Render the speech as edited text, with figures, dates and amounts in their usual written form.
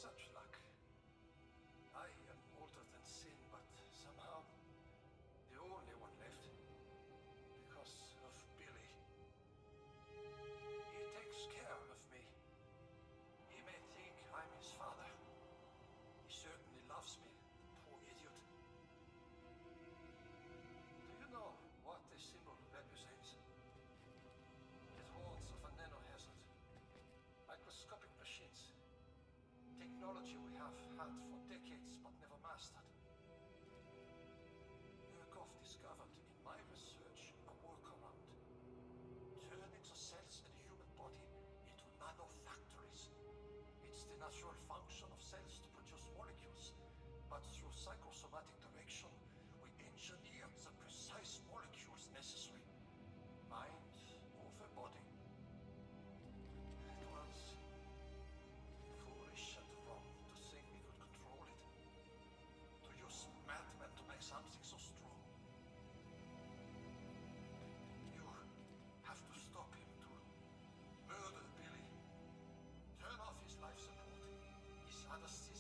such luck. I am older than sin, but somehow the only one left. Because of Billy. He takes care of me. He may think I'm his father. He certainly loves me, the poor idiot. Do you know what this symbol represents? It warns of a nanohazard. Microscopic machines. Technology we have had for decades but never mastered. Murkoff discovered in my research a workaround. Turning the cells in the human body into nanofactories. It's the natural function of cells to produce molecules, but through psychosomatic direction, we engineer the precise molecules necessary. Mind over body. It was foolish and wrong to think we could control it. To use madmen to make something so strong. You have to stop him, to murder Billy. Turn off his life support, his anesthesia.